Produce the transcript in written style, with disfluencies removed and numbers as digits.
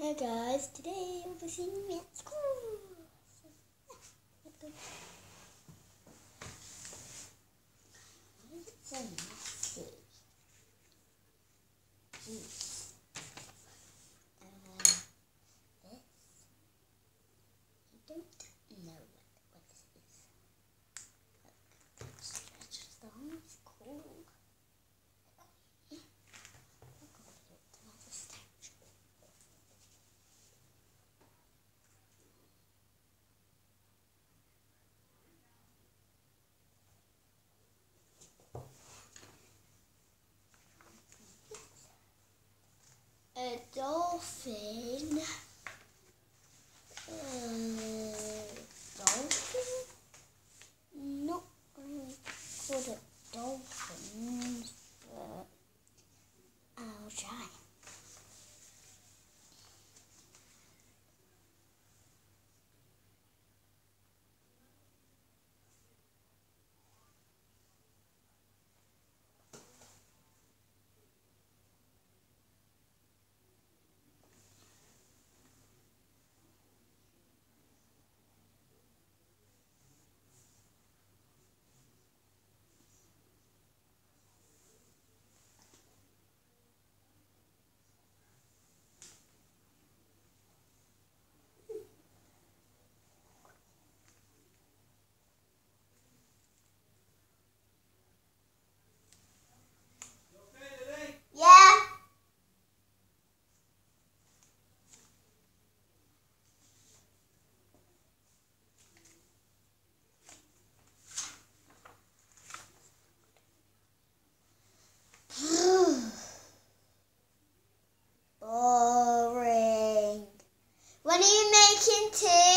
Hi guys, today we'll be seeing me at school. Let's go. Why is it so messy? Jeez. This. I don't know what this is. Look, stretch the arms, cool. A dolphin. Dolphin? Not really called it dolphins, but I'll try. Boring. When are you making tea?